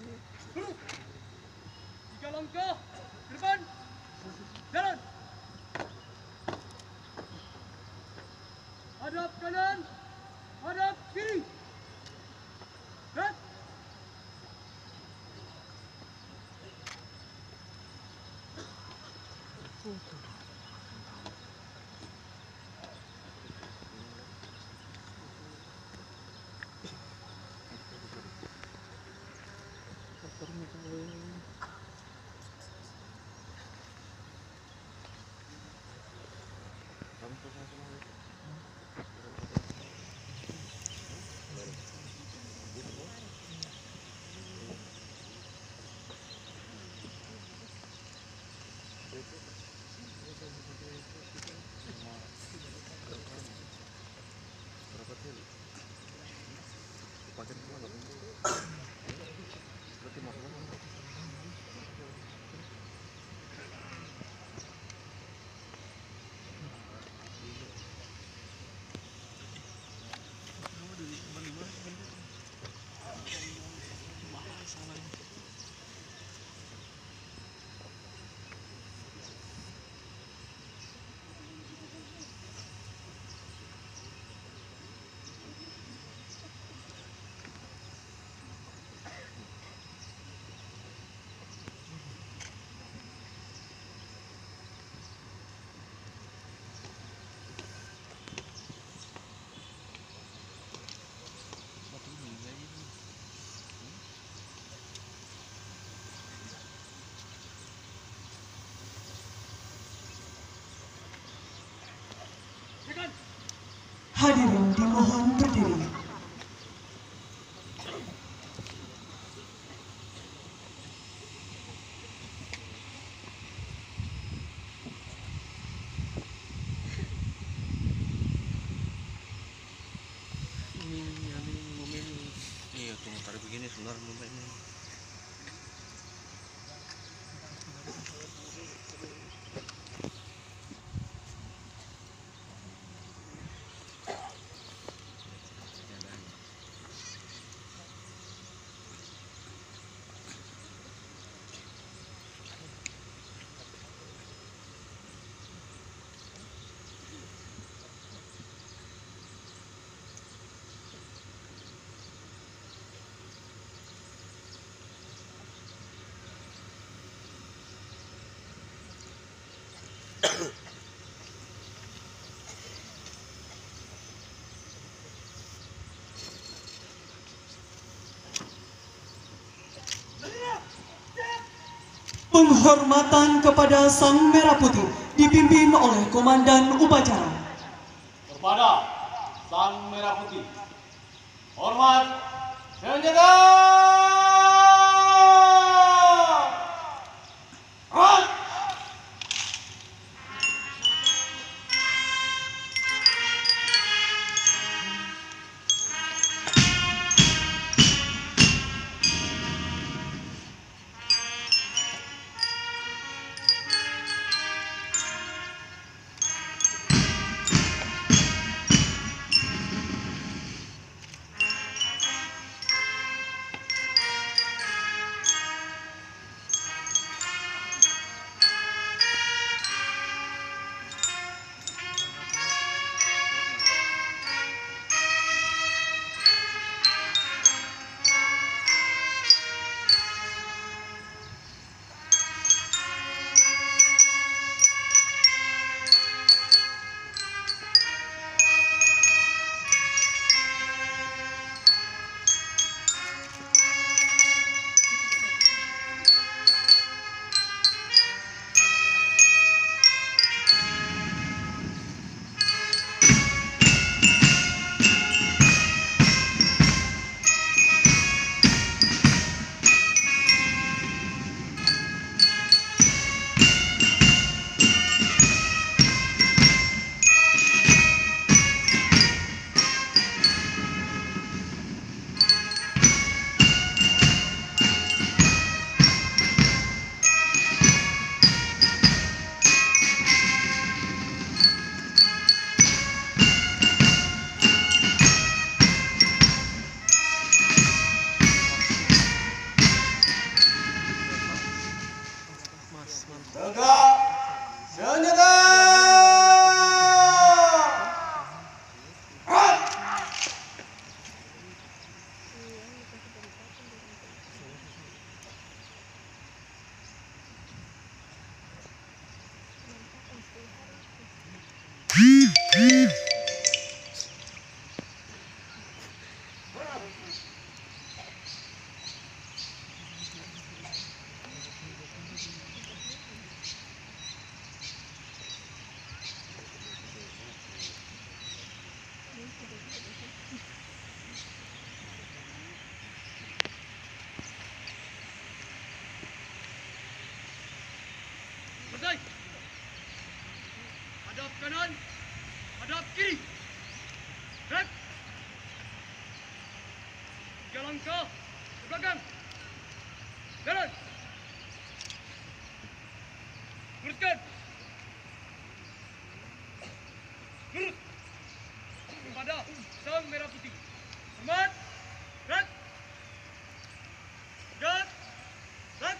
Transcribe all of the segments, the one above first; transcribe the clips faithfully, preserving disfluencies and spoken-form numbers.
Tiga langkah ke depan. Jalan. Hadap kanan. Hadap kiri. Red. Hadirin dimohon berdiri. Iya, tunggu tarik begini sebenarnya momentnya. Penghormatan kepada Sang Merah Putih dipimpin oleh Komandan Upacara. Kepada Sang Merah Putih. Hormat senjata. Hadap kiri. Gerak. Tiga langkah ke belakang. Jalan. Luruskan. Lurus. Kepada sang merah putih. Hormat. Gerak. Gerak. Gerak.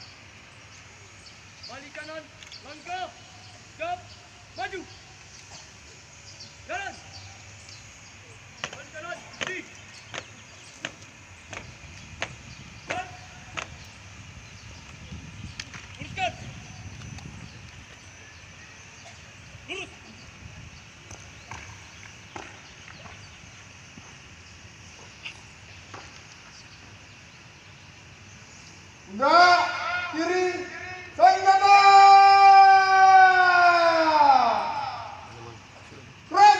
Balik kanan. Langkah. Gap. Maju. Jalan. Balik kanan. Di. Gerak. Luruskan. Lurus. Enggak, kiri, senjata! Gerak!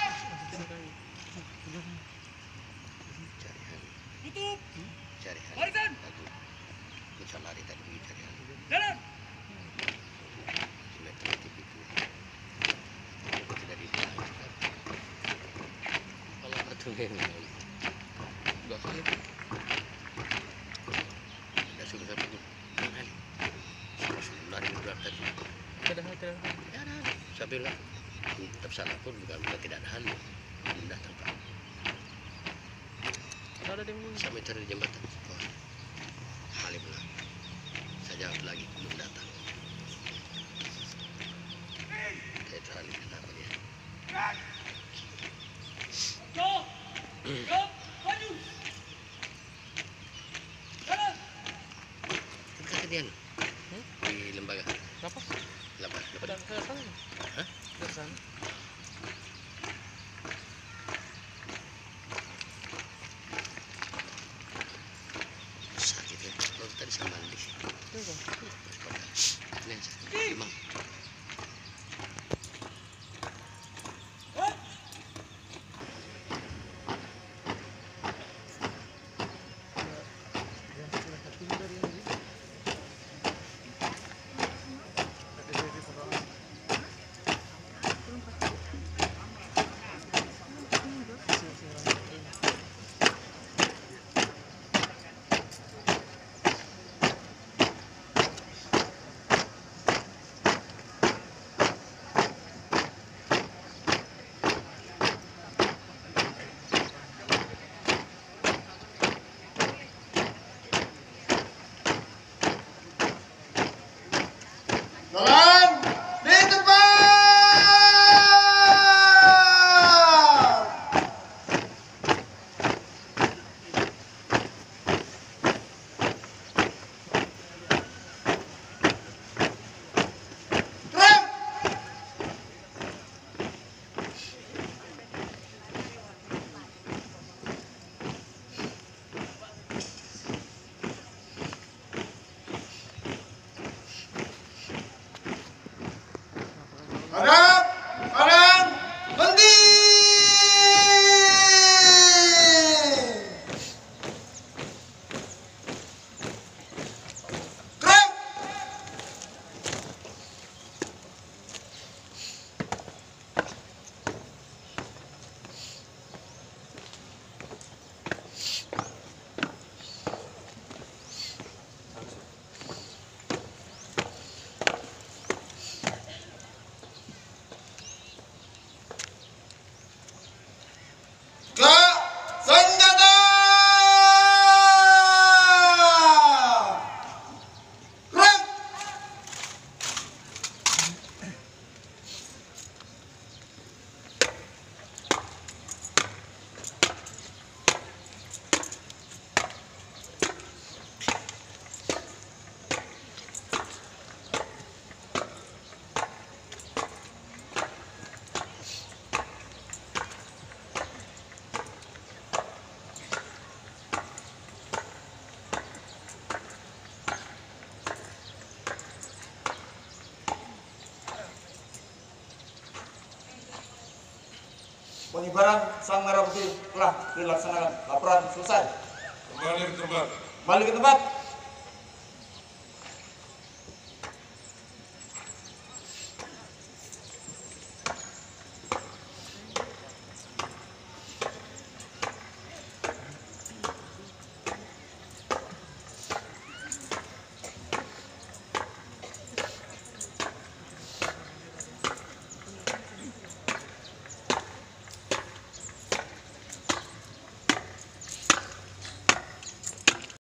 Cari hari. Tutup. Cari hari. Barisan. Aku bisa lari tadi pergi cari hari. Jalan. Sudah terlatih itu. Aku tidak dipahami. Kalau bertemu dua kali. Sudah sudah saya pergi. Kali. Sudah lari berat tadi. Tidak ada, tidak ada. Tidak ada. Saya bilang tetap salah pun bukan bukan tidak ada hal. Belum datang Pak. Ada di mana? Sampai cari jembatan. Oh. Halim lah. Saya jawab lagi belum datang. Saya terlalu kenapa dia? Go. Go. Maju. Jalan. Bukan kejadian. Di lembaga. Apa? Lembaga. Ada ke sana. Hah? Ke sana. Sakit ya. Kalau tadi saya mandi. Coba. Ini aja. Emang. Jalan di tempat! Gerak! Hadap, kanan, berhenti. Gerak. Ke senjata! Gerak! Pengibaran sang merah putih telah dilaksanakan. Laporan selesai. Kembali ke tempat. Balik ke tempat.